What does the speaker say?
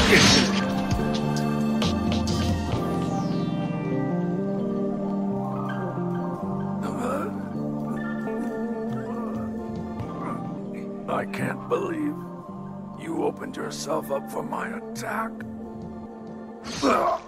I can't believe you opened yourself up for my attack. Ugh.